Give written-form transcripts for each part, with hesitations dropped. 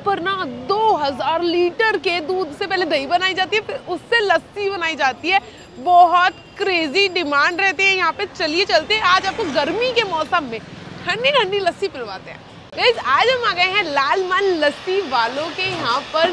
पर ना 2000 लीटर के दूध से पहले दही बनाई जाती है, फिर उससे लस्सी बनाई जाती है। बहुत क्रेजी डिमांड रहती है यहाँ पे। चलिए चलते हैं, आज आपको गर्मी के मौसम में ठंडी ठंडी लस्सी पिलवाते हैं। गाइस आज हम आ गए हैं लाल मन लस्सी वालों के यहाँ पर।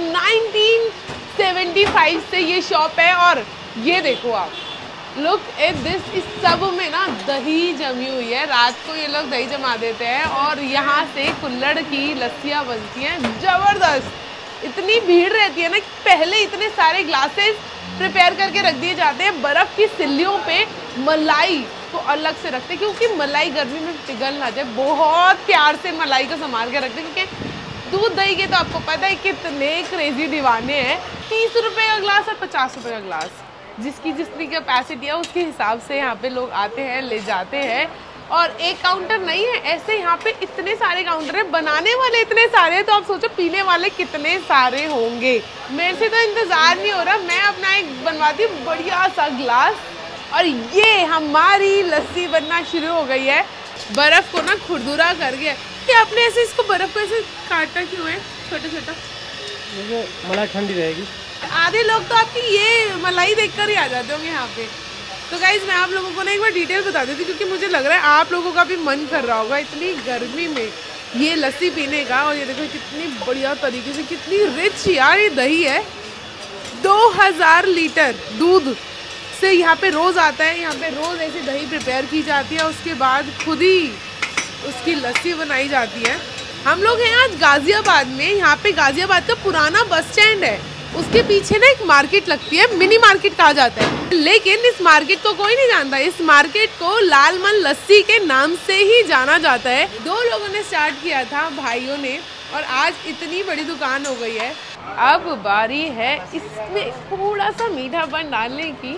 1975 से ये शॉप है और ये देखो आप, लुक एट दिस। इस सब में ना दही जमी हुई है। रात को ये लोग दही जमा देते हैं और यहाँ से कुल्हड़ की लस्सियाँ बनती हैं जबरदस्त। इतनी भीड़ रहती है ना कि पहले इतने सारे ग्लासेस प्रिपेयर करके रख दिए जाते हैं। बर्फ की सिल्लियों पे मलाई को अलग से रखते हैं क्योंकि मलाई गर्मी में पिघल ना जाए। बहुत प्यार से मलाई को संभाल के रखते हैं क्योंकि दूध दही के तो आपको पता है कितने क्रेजी दीवाने हैं। 30 रुपए का ग्लास और 50 रुपए का ग्लास, जिसकी जितनी कैपेसिटी है उसके हिसाब से यहाँ पे लोग आते हैं, ले जाते हैं। और एक काउंटर नहीं है, ऐसे यहाँ पे इतने सारे काउंटर है। बनाने वाले इतने सारे हैं तो आप सोचो पीने वाले कितने सारे होंगे। मेरे से तो इंतजार नहीं हो रहा, मैं अपना एक बनवाती हूँ बढ़िया सा ग्लास। और ये हमारी लस्सी बनना शुरू हो गई है। बर्फ को ना खुरदुरा कर गया कि आपने ऐसे इसको बर्फ को ऐसे काटा क्यों है छोटा छोटा? मलाई ठंडी रहेगी। आधे लोग तो आपकी ये मलाई देखकर ही आ जाते होंगे यहाँ पे। तो गाइज मैं आप लोगों को ना एक बार डिटेल बता देती हूँ क्योंकि मुझे लग रहा है आप लोगों का भी मन कर रहा होगा इतनी गर्मी में ये लस्सी पीने का। और ये देखो कितनी बढ़िया तरीके से, कितनी रिच यार ये दही है। 2000 लीटर दूध से यहाँ पे रोज़ आता है। यहाँ पे रोज़ ऐसी दही प्रिपेयर की जाती है, उसके बाद खुद ही उसकी लस्सी बनाई जाती है। हम लोग हैं आज गाजियाबाद में। यहाँ पे गाजियाबाद का पुराना बस स्टैंड है, उसके पीछे ना एक मार्केट लगती है, मिनी मार्केट कहा जाता है। लेकिन इस मार्केट को कोई नहीं जानता। इस मार्केट को लाल मन लस्सी के नाम से ही जाना जाता है। 2 लोगों ने स्टार्ट किया था, भाइयों ने, और आज इतनी बड़ी दुकान हो गई है। अब बारी है इसमें थोड़ा सा मीठापन डालने की।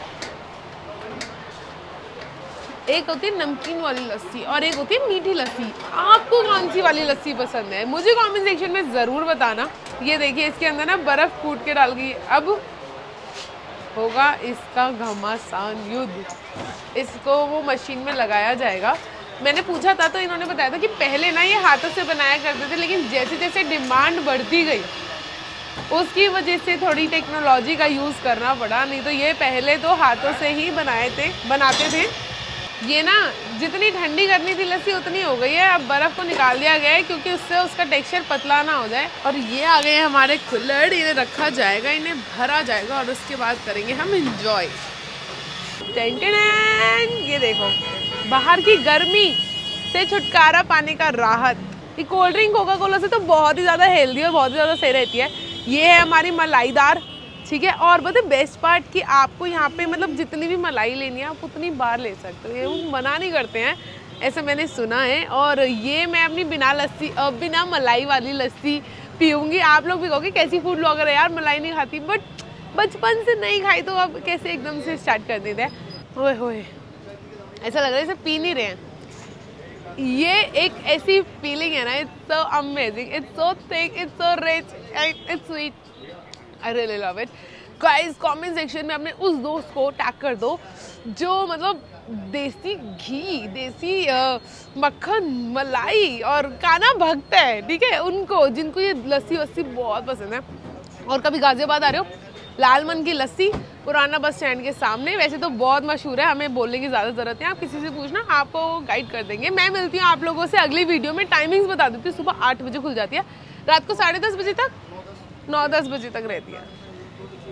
एक होती है नमकीन वाली लस्सी और एक होती है मीठी लस्सी। आपको कौन सी वाली लस्सी पसंद है मुझे कमेंट सेक्शन में ज़रूर बताना। ये देखिए इसके अंदर ना बर्फ़ कूट के डाल गई। अब होगा इसका घमासान युद्ध। इसको वो मशीन में लगाया जाएगा। मैंने पूछा था तो इन्होंने बताया था कि पहले ना ये हाथों से बनाया करते थे, लेकिन जैसे जैसे डिमांड बढ़ती गई उसकी वजह से थोड़ी टेक्नोलॉजी का यूज़ करना पड़ा। नहीं तो ये पहले तो हाथों से ही बनाते थे। ये ना जितनी ठंडी करनी थी लस्सी उतनी हो गई है। अब बर्फ़ को निकाल दिया गया है क्योंकि उससे उसका टेक्सचर पतला ना हो जाए। और ये आ गए हमारे कुल्हड़, इन्हें रखा जाएगा, इन्हें भरा जाएगा और उसके बाद करेंगे हम एंजॉय। ये देखो बाहर की गर्मी से छुटकारा पाने का राहत। ये कोल्ड ड्रिंक कोका कोला से तो बहुत ही ज़्यादा हेल्दी और बहुत ही ज़्यादा सही रहती है। ये है हमारी मलाईदार, ठीक है। और बताए बेस्ट पार्ट कि आपको यहाँ पे मतलब जितनी भी मलाई लेनी है आप उतनी बार ले सकते हो। ये वो मना नहीं करते हैं, ऐसा मैंने सुना है। और ये मैं अपनी बिना मलाई वाली लस्सी पीऊँगी। आप लोग भी कहोगे कैसी फूड ब्लॉगर है यार, मलाई नहीं खाती, बट बचपन से नहीं खाई तो अब कैसे एकदम से स्टार्ट कर देते हैं। ओए होए, ऐसा लग रहा है इसे पी नहीं रहे हैं। ये एक ऐसी फीलिंग है ना, it's so amazing, it's so thick, it's so rich and it's sweet. I really love it. Guys, comment section में अपने उस दोस्त को टैग कर दो जो मतलब देसी घी, देसी मक्खन, मलाई और खाना भक्त है, ठीक है। उनको जिनको ये लस्सी वस्सी बहुत पसंद है और कभी गाजियाबाद आ रहे हो, लाल मन की लस्सी पुराना बस स्टैंड के सामने। वैसे तो बहुत मशहूर है, हमें बोलने की ज़्यादा ज़रूरत है, आप किसी से पूछना आपको गाइड कर देंगे। मैं मिलती हूँ आप लोगों से अगली वीडियो में। टाइमिंग्स बता देती हूँ, सुबह 8 बजे खुल जाती है, रात को 10:30 बजे तक, 9-10 बजे तक रहती है।